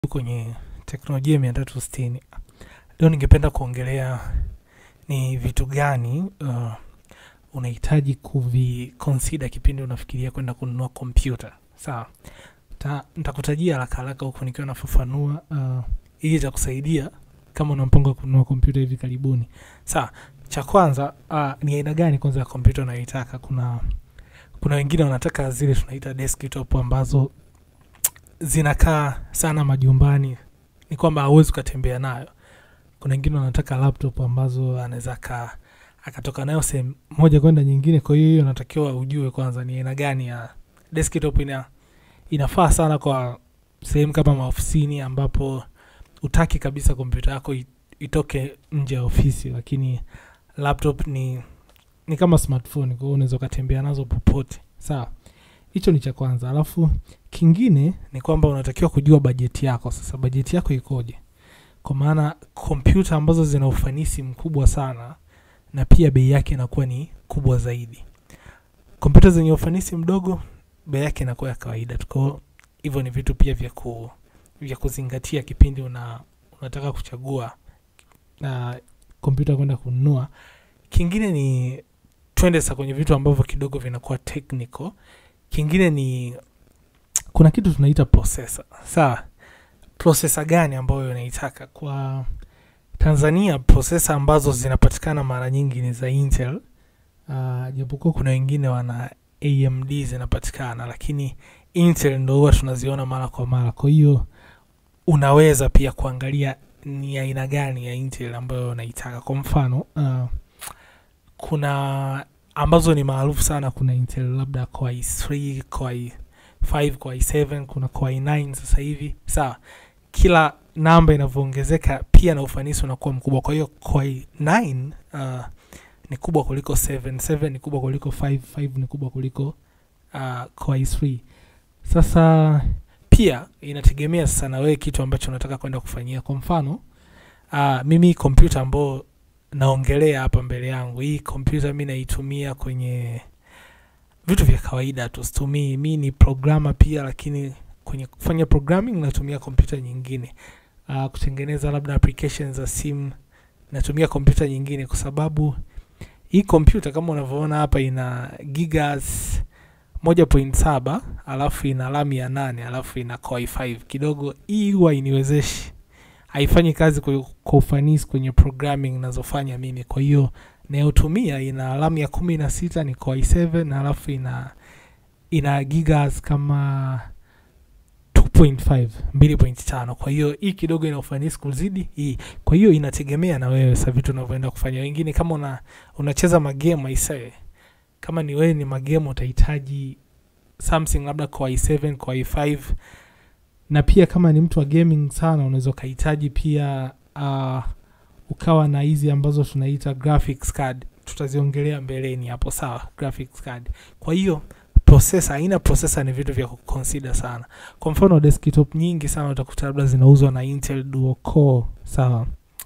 Kwenye teknolojia 360. Leo ningependa kuongelea ni vitu gani unahitaji consider kipindi unafikiria kwenda kununua kompyuta. Sawa. Nitakutajia haraka huko nikiwa nafafanua ili itakusaidia kama una mpango wa kununua kompyuta hivi karibuni. Sawa. Cha kwanza ni aina gani kwanza ya kompyuta unayoitaka? Kuna wengine wanataka zile tunaita desktop ambazo zinakaa sana majumbani, ni kwamba hauwezi kutembea nayo. Kuna wengine wanataka laptop ambazo anaweza akatoka nayo sehemu moja kwenda nyingine. Kwa hiyo unatakiwa ujue kwanza ni aina gani ya desktop inafaa sana kwa sehemu kama maofisini ambapo utaki kabisa kompyuta yako itoke nje ya ofisi, lakini laptop ni kama smartphone, kwa hiyo unaweza kutembea nazo popote. Sawa. Hicho ni cha kwanza. Alafu kingine ni kwamba unatakiwa kujua bajeti yako. Sasa bajeti yako ikoje? Kwa maana kompyuta ambazo zina ufanisi mkubwa sana na pia bei yake inakuwa ni kubwa zaidi. Kompyuta zenye ufanisi mdogo bei yake inakuwa ya kawaida. Kwa hivyo ni vitu pia vya kuzingatia kipindi unataka kuchagua kompyuta kwenda kununua. Kingine ni twende sasa kwenye vitu ambavyo kidogo vinakuwa technical. Kingine ni kuna kitu tunaita processor. Sawa. Processor gani ambayo unaitaka? Kwa Tanzania processor ambazo zinapatikana mara nyingi ni za Intel. Japokuwa kuna wengine wana AMD zinapatikana, lakini Intel ndio huwa tunaziona mara kwa mara. Kwa hiyo unaweza pia kuangalia ni aina gani ya Intel ambayo unaitaka. Kwa mfano kuna ambazo ni maarufu sana. Kuna Intel labda Core i3, Core i5, Core i7, kuna Core i9 sasa hivi. Sawa. Kila namba inavyoongezeka pia na ufanisi unakuwa mkubwa. Kwa hiyo Core i9 ni kubwa kuliko 7, 7 ni kubwa kuliko 5, 5 ni kubwa kuliko Core i3. Sasa pia inategemea sana wewe kitu ambacho unataka kwenda kufanyia. Kwa mfano mimi kompyuta ambayo naongelea hapa mbele yangu, hii kompyuta mimi naitumia kwenye vitu vya kawaida tu. Situmii, mimi ni programmer pia, lakini kwenye kufanya programming natumia kompyuta nyingine. Kutengeneza labda applications za simu natumia kompyuta nyingine, kwa sababu hii kompyuta kama unavyoona hapa ina gigas 1.7, alafu ina RAM ya 8, alafu ina Core i5. Kidogo hii huwa iniwezeshi, haifanyi kazi kwa ufanisi kwenye programming ninazofanya mimi. Kwa hiyo nayotumia ina RAM ya 16, ni Core i7, alafu ina gigas kama 2.5, 2.5. Kwa hiyo hii kidogo ina ufanisi kuzidi hii. Kwa hiyo inategemea na wewe sasa vitu unavyoenda kufanya. Wengine kama unacheza magame aisee, kama ni wewe ni magame utahitaji something labda Core i7, Core i5. Na pia kama ni mtu wa gaming sana unaweza kuhitaji pia ukawa na hizi ambazo tunaita graphics card. Tutaziongelea mbeleni hapo. Sawa, graphics card. Kwa hiyo processor, aina processor ni vitu vya kuconsider sana. Kwa mfano desktop nyingi sana utakuta labda zinauzwa na Intel dual core. Sawa.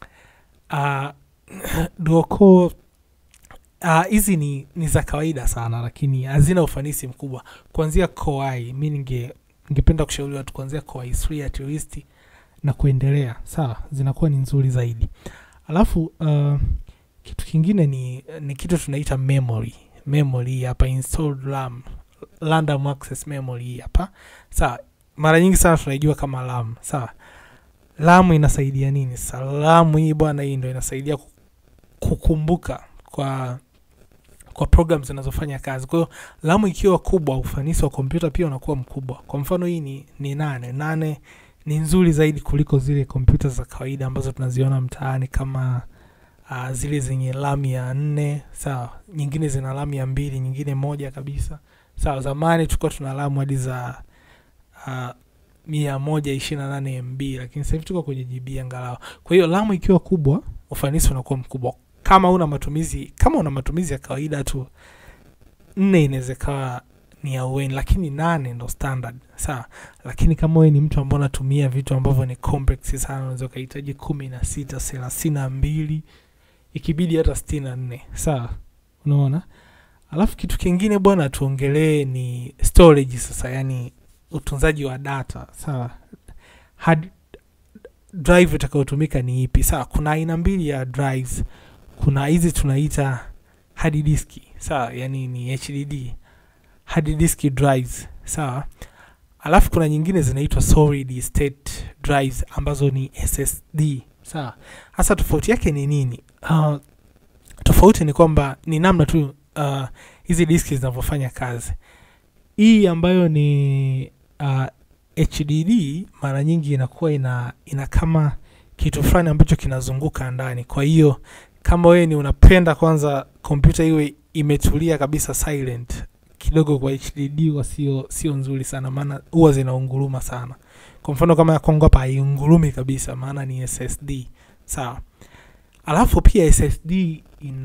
Dual core hizi ni za kawaida sana, lakini hazina ufanisi mkubwa. Kuanzia Core i, mimi ningependa kushauri watu kuanzia Core i3 at least na kuendelea. Sawa, zinakuwa ni nzuri zaidi. Alafu kitu kingine ni kitu tunaita memory hapa, installed RAM, random access memory hapa. Sawa, mara nyingi sana tunaijua kama RAM. Sawa, RAM inasaidia nini? Sasa RAM hii bwana, hii ndio inasaidia kukumbuka kwa programs zinazofanya kazi. Kwa hiyo RAM ikiwa kubwa, ufanisi wa kompyuta pia unakuwa mkubwa. Kwa mfano hii ni 8 ni nzuri zaidi kuliko zile kompyuta za kawaida ambazo tunaziona mtaani kama zile zenye RAM ya 4. Sawa, nyingine zina RAM ya 2, nyingine moja kabisa. Sawa, zamani tulikuwa tuna RAM hadi za 128 MB, lakini sasa hivi tuko kwenye GB angalau. Kwa hiyo RAM ikiwa kubwa, ufanisi unakuwa mkubwa. Kama una matumizi ya kawaida tu, 4 inaweza kuwa ni ya uweni, lakini 8 ndo standard. Sawa, lakini kama wewe ni mtu ambaye unatumia vitu ambavyo ni complex sana, unaweza kuhitaji 16, 32, ikibidi hata 64. Sawa, unaona? Alafu kitu kingine bwana tuongelee ni storage sasa, yani utunzaji wa data. Sawa, drive itakayotumika ni ipi. Sawa, kuna aina mbili ya drives. Kuna hizi tunaita hard disk, sawa, yani ni HDD, hard disk drives, sawa. Alafu kuna nyingine zinaitwa solid state drives ambazo ni SSD, sawa. Hasa tofauti yake ni nini? Tofauti ni kwamba ni namna tu hizi diski zinavyofanya kazi. Hii ambayo ni HDD mara nyingi inakuwa ina kama kitu fulani ambacho kinazunguka ndani. Kwa hiyo kama wewe ni unapenda kwanza kompyuta iwe imetulia kabisa, silent kidogo, kwa HDD sio nzuri sana, maana huwa zinaunguruma sana. Kwa mfano kama ya Kongo hapa haingurumi kabisa, maana ni SSD, sawa. Alafu pia SSD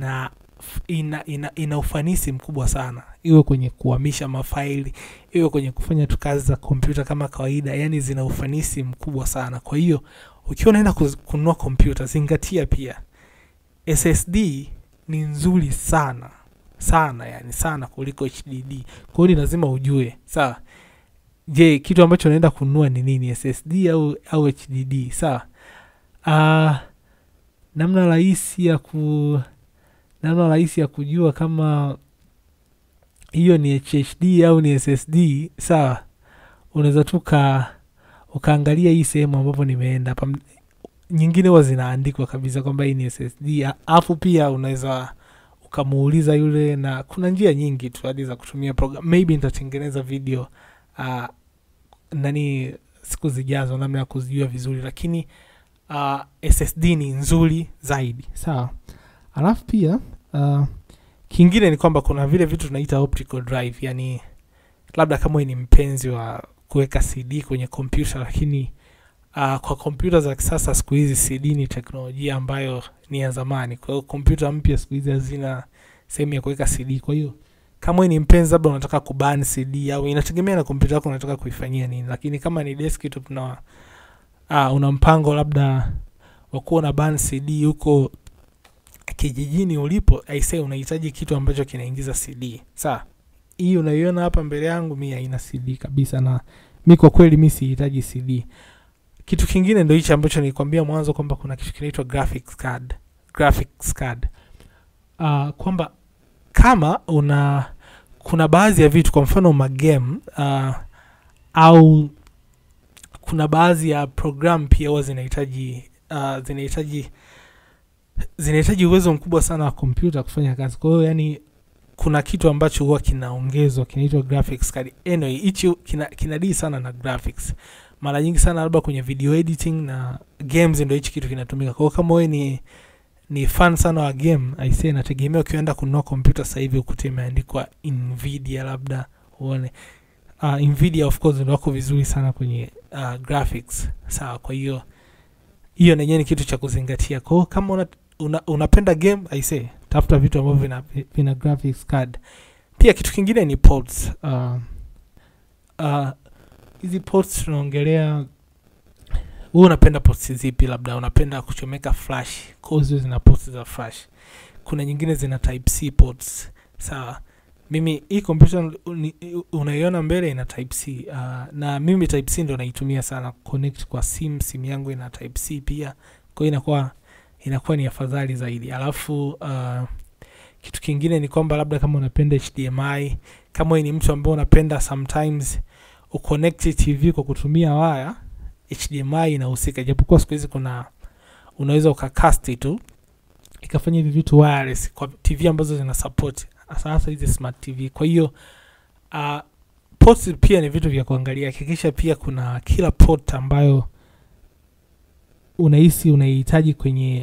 ina ufanisi mkubwa sana, iwe kwenye kuhamisha mafaili, iwe kwenye kufanya tu kazi za kompyuta kama kawaida, yani zina ufanisi mkubwa sana. Kwa hiyo ukiwa unaenda kununua kompyuta, zingatia pia SSD ni nzuri sana sana, yani sana kuliko HDD. Kwa hiyo lazima ujue, sawa, je, kitu ambacho unaenda kununua ni nini, SSD au HDD, sawa. Namna rahisi ya kujua kama hiyo ni HDD au ni SSD, sawa, unaweza tu ukaangalia hii sehemu ambapo nimeenda hapa, nyingine huwa zinaandikwa kabisa kwamba hii ni SSD. Alafu pia unaweza ukamuuliza yule, na kuna njia nyingi tu hadi za kutumia program. Maybe nitatengeneza video siku zijazo namna ya kuzijua vizuri, lakini SSD ni nzuri zaidi, sawa. Alafu pia kingine ni kwamba kuna vile vitu tunaita optical drive, yani labda kama ni mpenzi wa kuweka CD kwenye kompyuta, lakini kwa kompyuta za kisasa siku hizi CD ni teknolojia ambayo ni ya zamani. Kwa hiyo kompyuta mpya siku hizi hazina sehemu ya kuweka CD. Kwa hiyo kama ni mpenzi labda unataka kuban CD, au inategemea na kompyuta yako unataka kuifanyia nini, lakini kama ni desktop na una mpango labda wa kuwa na ban CD huko kijijini ulipo, unahitaji kitu ambacho kinaingiza CD, sawa. Hii unaiona hapa mbele yangu mimi haina CD kabisa, na mimi kwa kweli mimi sihitaji CD. Kitu kingine ndio hicho ambacho nilikwambia mwanzo kwamba kuna kitu kinaitwa graphics card. Kwamba kama kuna baadhi ya vitu, kwa mfano magame au kuna baadhi ya program pia huwa zinahitaji uwezo mkubwa sana wa kompyuta kufanya kazi. Kwa hiyo yani kuna kitu ambacho huwa kinaongezwa kinaitwa graphics card. Anyway, hicho kinadii sana na graphics. Mara nyingi sana labda kwenye video editing na games ndio hicho kitu kinatumika. Kwa hiyo kama wewe ni fan sana wa game, nategemea ukienda kununua kompyuta sasa hivi ukute imeandikwa Nvidia, labda uone Nvidia of course ndio wako vizuri sana kwenye graphics, sawa. Kwa hiyo ni ni kitu cha kuzingatia. Kwa hiyo kama unapenda game, tafuta vitu ambavyo vina graphics card. Pia kitu kingine ni ports. Hizi ports tunaongelea, wewe unapenda ports zipi? Labda unapenda kuchomeka flash, cause zina ports za flash. Kuna nyingine zina type C ports, sawa. Mimi hii computer unaiona mbele ina type C, na mimi type C ndo naitumia sana connect kwa simu yangu ina type C pia. Kwa hiyo inakuwa ni afadhali zaidi. Alafu kitu kingine ni kwamba labda kama unapenda HDMI, kama wewe ni mtu ambaye unapenda sometimes uconnect TV kwa kutumia waya, HDMI inahusika. Japokuwa siku hizi unaweza ukacast tu ikafanya hivi vitu wireless kwa TV ambazo zina support hasa hizi smart TV. Kwa hiyo ports pia ni vitu vya kuangalia. Hakikisha pia kuna kila port ambayo unahisi unahitaji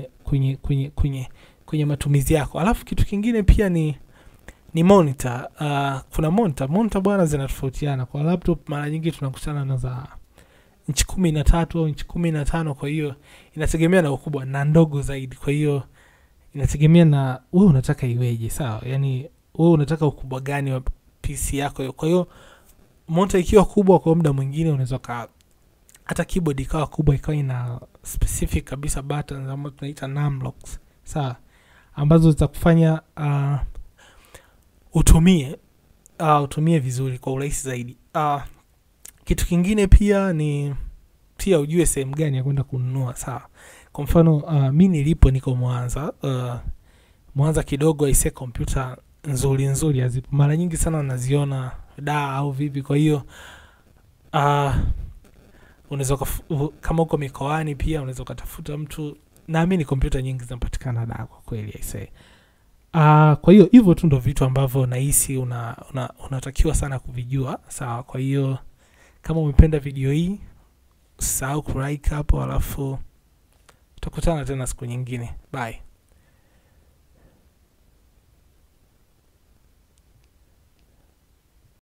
kwenye matumizi yako. Alafu kitu kingine pia ni monitor. Kuna monitor bwana zinatofautiana. Kwa laptop mara nyingi tunakutana na za inchi 13 au inchi 15. Kwa hiyo inategemea na ukubwa, na ndogo zaidi. Kwa hiyo inategemea na wewe unataka iweje, sawa. Yani wewe unataka ukubwa gani wa PC yako. Kwa hiyo monitor ikiwa kubwa, kwa muda mwingine unaweza hata keyboard ikawa kubwa, ikawa ina specific kabisa buttons ambazo tunaita numlocks, sawa, ambazo zitakufanya utumie vizuri kwa urahisi zaidi. Kitu kingine pia ni pia ujue sehemu gani ya kwenda kununua. Sawa. Kwa mfano mimi nilipo niko Mwanza. Mwanza kidogo aise kompyuta nzuri hazipo. Mara nyingi sana naziona au vipi. Kwa hiyo unaweza kama uko mikoani pia unaweza kutafuta mtu, naamini kompyuta nyingi zinapatikana kwa kweli aise. Kwa hiyo hivyo tu ndio vitu ambavyo nahisi unatakiwa sana kuvijua. Sawa. Kwa hiyo kama umependa video hii, usisahau kulike hapo, alafu tutakutana tena siku nyingine. Bye.